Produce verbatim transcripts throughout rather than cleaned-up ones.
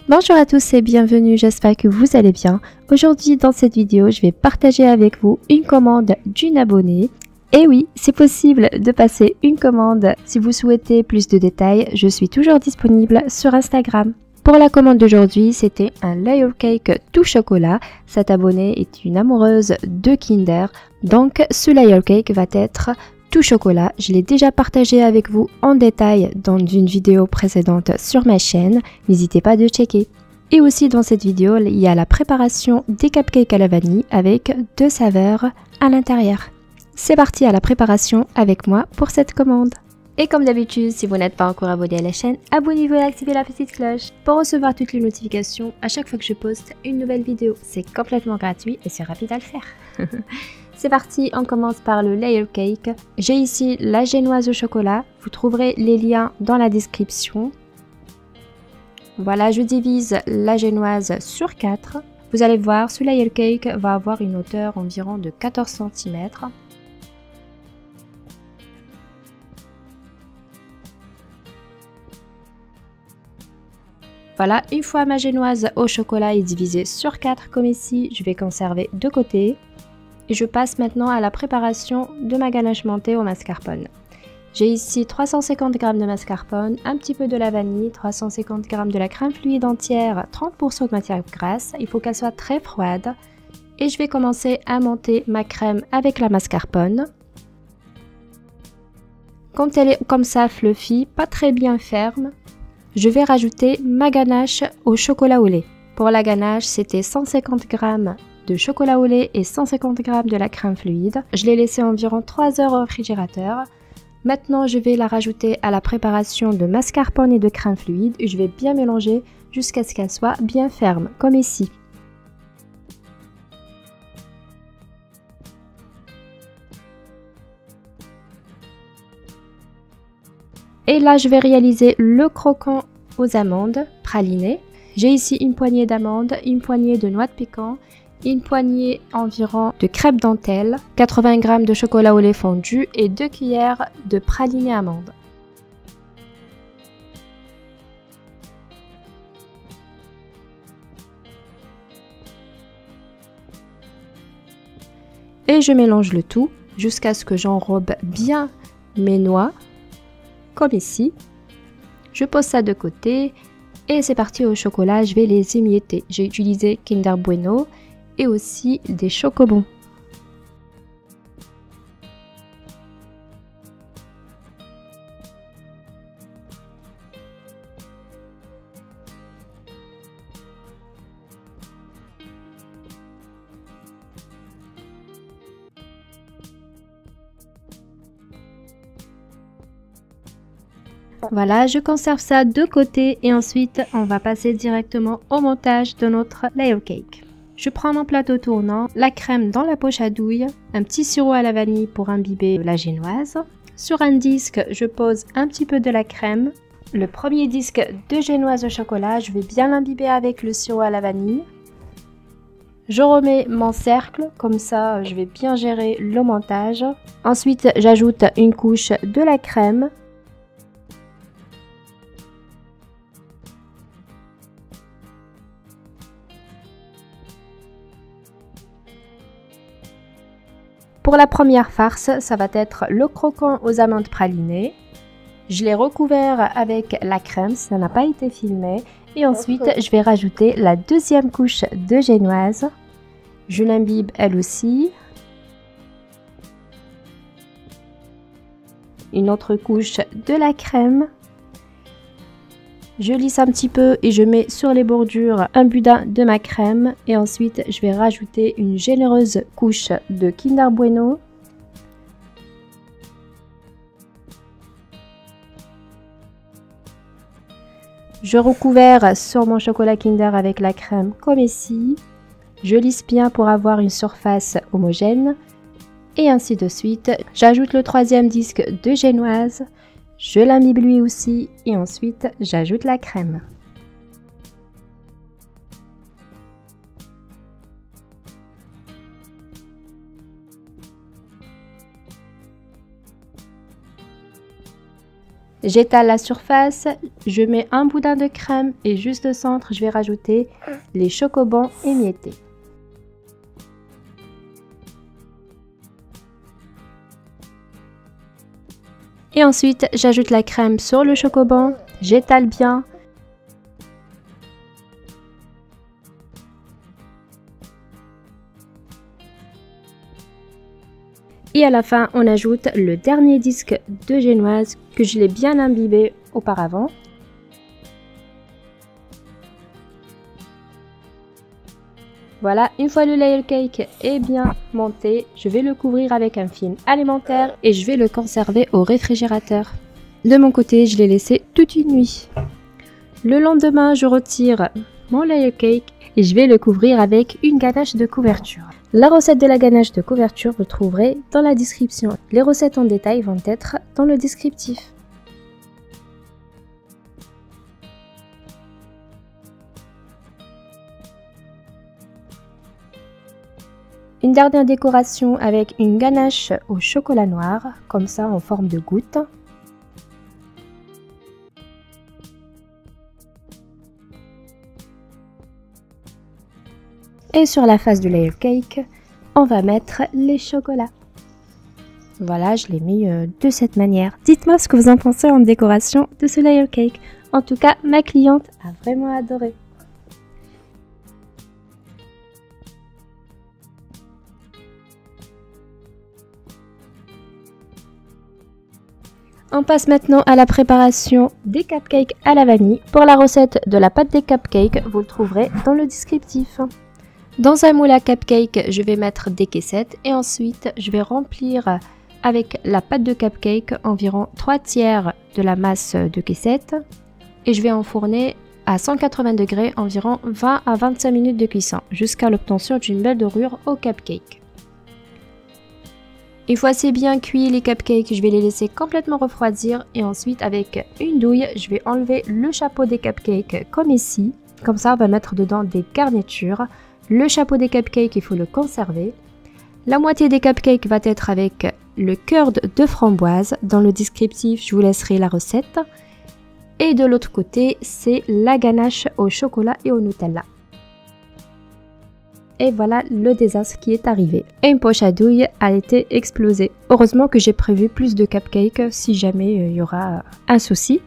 Bonjour à tous et bienvenue, j'espère que vous allez bien. Aujourd'hui dans cette vidéo, je vais partager avec vous une commande d'une abonnée. Et oui, c'est possible de passer une commande. Si vous souhaitez plus de détails, je suis toujours disponible sur Instagram. Pour la commande d'aujourd'hui, c'était un layer cake tout chocolat. Cette abonnée est une amoureuse de Kinder, donc ce layer cake va être tout chocolat. Je l'ai déjà partagé avec vous en détail dans une vidéo précédente sur ma chaîne, n'hésitez pas de checker. Et aussi dans cette vidéo, il y a la préparation des cupcakes à la vanille avec deux saveurs à l'intérieur. C'est parti à la préparation avec moi pour cette commande. Et comme d'habitude, si vous n'êtes pas encore abonné à la chaîne, abonnez-vous et activez la petite cloche pour recevoir toutes les notifications à chaque fois que je poste une nouvelle vidéo. C'est complètement gratuit et c'est rapide à le faire. C'est parti, on commence par le layer cake. J'ai ici la génoise au chocolat. Vous trouverez les liens dans la description. Voilà, je divise la génoise sur quatre. Vous allez voir, ce layer cake va avoir une hauteur environ de quatorze centimètres. Voilà, une fois ma génoise au chocolat est divisée sur quatre comme ici, je vais conserver de côté. Et je passe maintenant à la préparation de ma ganache mentée au mascarpone. J'ai ici trois cent cinquante grammes de mascarpone, un petit peu de la vanille, trois cent cinquante grammes de la crème fluide entière, trente pour cent de matière grasse. Il faut qu'elle soit très froide. Et je vais commencer à monter ma crème avec la mascarpone. Quand elle est comme ça fluffy, pas très bien ferme, je vais rajouter ma ganache au chocolat au lait. Pour la ganache, c'était cent cinquante grammes de chocolat au lait et cent cinquante grammes de la crème fluide. Je l'ai laissé environ trois heures au réfrigérateur. Maintenant, je vais la rajouter à la préparation de mascarpone et de crème fluide et je vais bien mélanger jusqu'à ce qu'elle soit bien ferme, comme ici. Et là, je vais réaliser le croquant aux amandes pralinées. J'ai ici une poignée d'amandes, une poignée de noix de pécan, une poignée environ de crêpes dentelle, quatre-vingts grammes de chocolat au lait fondu et deux cuillères de praliné amandes. Et je mélange le tout jusqu'à ce que j'enrobe bien mes noix, comme ici. Je pose ça de côté et c'est parti au chocolat, je vais les émietter. J'ai utilisé Kinder Bueno et aussi des chocobons. Voilà, je conserve ça de côté et ensuite on va passer directement au montage de notre layer cake. Je prends mon plateau tournant, la crème dans la poche à douille, un petit sirop à la vanille pour imbiber la génoise. Sur un disque, je pose un petit peu de la crème. Le premier disque de génoise au chocolat, je vais bien l'imbiber avec le sirop à la vanille. Je remets mon cercle, comme ça je vais bien gérer le montage. Ensuite, j'ajoute une couche de la crème. Pour la première farce, ça va être le croquant aux amandes pralinées. Je l'ai recouvert avec la crème, ça n'a pas été filmé. Et ensuite, je vais rajouter la deuxième couche de génoise. Je l'imbibe elle aussi. Une autre couche de la crème. Je lisse un petit peu et je mets sur les bordures un boudin de ma crème. Et ensuite, je vais rajouter une généreuse couche de Kinder Bueno. Je recouvre sur mon chocolat Kinder avec la crème comme ici. Je lisse bien pour avoir une surface homogène. Et ainsi de suite. J'ajoute le troisième disque de génoise. Je l'imbibe lui aussi et ensuite j'ajoute la crème. J'étale la surface, je mets un boudin de crème et juste au centre, je vais rajouter les chocobons émiettés. Et ensuite, j'ajoute la crème sur le chocobon, j'étale bien. Et à la fin, on ajoute le dernier disque de génoise que je l'ai bien imbibé auparavant. Voilà, une fois le layer cake est bien monté, je vais le couvrir avec un film alimentaire et je vais le conserver au réfrigérateur. De mon côté, je l'ai laissé toute une nuit. Le lendemain, je retire mon layer cake et je vais le couvrir avec une ganache de couverture. La recette de la ganache de couverture, vous le trouverez dans la description. Les recettes en détail vont être dans le descriptif. Une dernière décoration avec une ganache au chocolat noir, comme ça en forme de goutte. Et sur la face du layer cake, on va mettre les chocolats. Voilà, je l'ai mis euh, de cette manière. Dites-moi ce que vous en pensez en décoration de ce layer cake. En tout cas, ma cliente a vraiment adoré. On passe maintenant à la préparation des cupcakes à la vanille. Pour la recette de la pâte des cupcakes, vous le trouverez dans le descriptif. Dans un moule à cupcake, je vais mettre des caissettes et ensuite je vais remplir avec la pâte de cupcake environ trois tiers de la masse de caissettes et je vais enfourner à cent quatre-vingts degrés environ vingt à vingt-cinq minutes de cuisson jusqu'à l'obtention d'une belle dorure au cupcake. Une fois c'est bien cuit les cupcakes, je vais les laisser complètement refroidir et ensuite avec une douille, je vais enlever le chapeau des cupcakes comme ici. Comme ça, on va mettre dedans des garnitures. Le chapeau des cupcakes, il faut le conserver. La moitié des cupcakes va être avec le cœur de framboise. Dans le descriptif, je vous laisserai la recette. Et de l'autre côté, c'est la ganache au chocolat et au Nutella. Et voilà le désastre qui est arrivé. Et une poche à douille a été explosée. Heureusement que j'ai prévu plus de cupcakes si jamais il y aura un souci.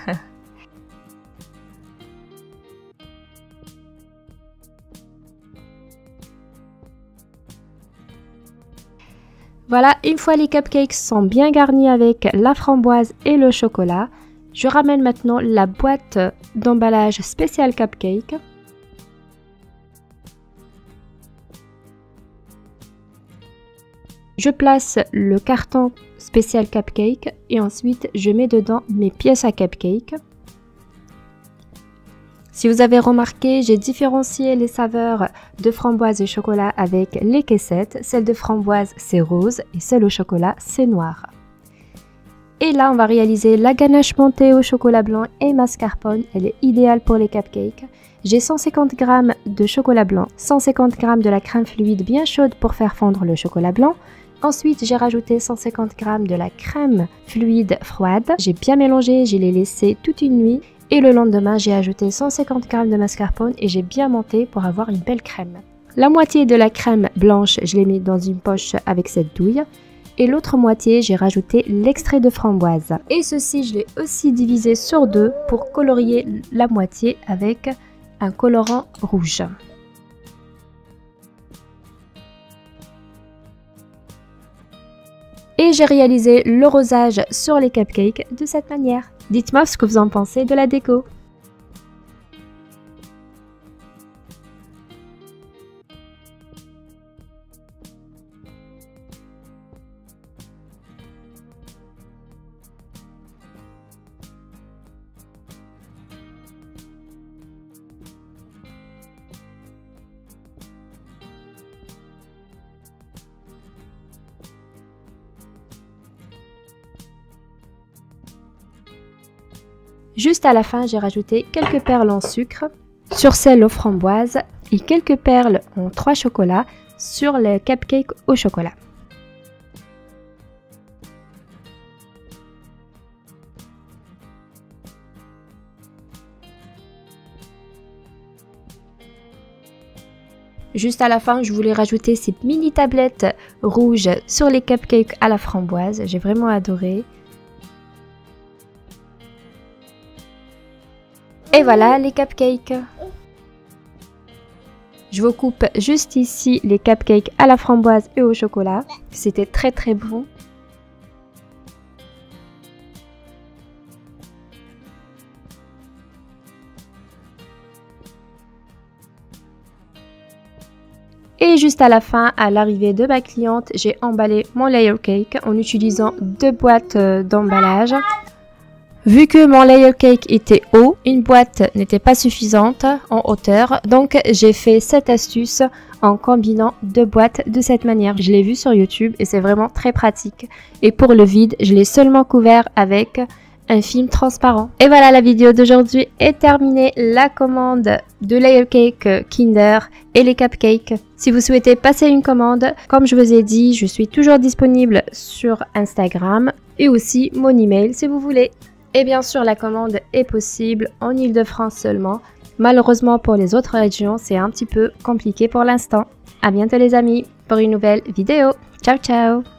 Voilà, une fois les cupcakes sont bien garnis avec la framboise et le chocolat, je ramène maintenant la boîte d'emballage spécial cupcake. Je place le carton spécial cupcake et ensuite je mets dedans mes pièces à cupcake. Si vous avez remarqué, j'ai différencié les saveurs de framboise et chocolat avec les caissettes. Celle de framboise, c'est rose et celle au chocolat, c'est noir. Et là, on va réaliser la ganache montée au chocolat blanc et mascarpone. Elle est idéale pour les cupcakes. J'ai cent cinquante grammes de chocolat blanc, cent cinquante grammes de la crème fluide bien chaude pour faire fondre le chocolat blanc. Ensuite, j'ai rajouté cent cinquante grammes de la crème fluide froide. J'ai bien mélangé, je l'ai laissé toute une nuit. Et le lendemain, j'ai ajouté cent cinquante grammes de mascarpone et j'ai bien monté pour avoir une belle crème. La moitié de la crème blanche, je l'ai mis dans une poche avec cette douille. Et l'autre moitié, j'ai rajouté l'extrait de framboise. Et ceci, je l'ai aussi divisé sur deux pour colorier la moitié avec un colorant rouge. Et j'ai réalisé le rosage sur les cupcakes de cette manière. Dites-moi ce que vous en pensez de la déco. Juste à la fin, j'ai rajouté quelques perles en sucre sur celles aux framboises et quelques perles en trois chocolats sur les cupcakes au chocolat. Juste à la fin, je voulais rajouter ces mini tablettes rouges sur les cupcakes à la framboise. J'ai vraiment adoré. Et voilà les cupcakes. Je vous coupe juste ici les cupcakes à la framboise et au chocolat. C'était très très bon. Et juste à la fin, à l'arrivée de ma cliente, j'ai emballé mon layer cake en utilisant deux boîtes d'emballage. Vu que mon layer cake était haut, une boîte n'était pas suffisante en hauteur, donc j'ai fait cette astuce en combinant deux boîtes de cette manière. Je l'ai vu sur YouTube et c'est vraiment très pratique. Et pour le vide, je l'ai seulement couvert avec un film transparent. Et voilà, la vidéo d'aujourd'hui est terminée. La commande de layer cake Kinder et les cupcakes. Si vous souhaitez passer une commande, comme je vous ai dit, je suis toujours disponible sur Instagram et aussi mon email si vous voulez. Et bien sûr, la commande est possible en Île-de-France seulement. Malheureusement, pour les autres régions, c'est un petit peu compliqué pour l'instant. À bientôt les amis pour une nouvelle vidéo. Ciao, ciao!